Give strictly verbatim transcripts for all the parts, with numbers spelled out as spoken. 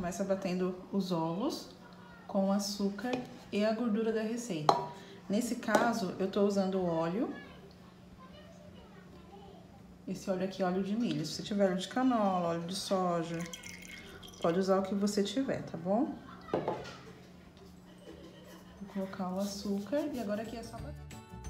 começa batendo os ovos com o açúcar e a gordura da receita. Nesse caso, eu tô usando óleo. Esse óleo aqui é óleo de milho. Se você tiver óleo de canola, óleo de soja, pode usar o que você tiver, tá bom? Vou colocar o açúcar e agora aqui é só bater.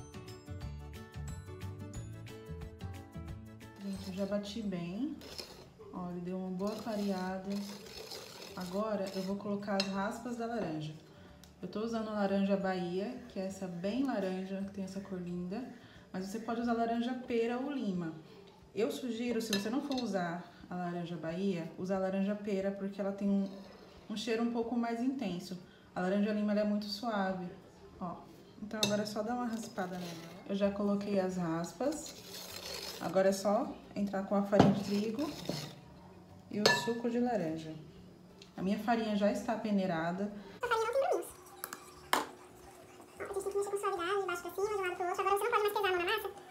Gente, eu já bati bem. Ó, ele deu uma boa clareada. Agora eu vou colocar as raspas da laranja. Eu tô usando a laranja Bahia, que é essa bem laranja, que tem essa cor linda. Mas você pode usar laranja pera ou lima. Eu sugiro, se você não for usar a laranja Bahia, usar a laranja pera, porque ela tem um, um cheiro um pouco mais intenso. A laranja lima ela é muito suave, ó. Então agora é só dar uma raspada nela. Eu já coloquei as raspas. Agora é só entrar com a farinha de trigo e o suco de laranja. A minha farinha já está peneirada. A farinha não tem grumos. Ó, a gente tem que mexer com suavidade, de baixo pra cima, de um lado pro outro. Agora você não pode mais pesar a mão na massa.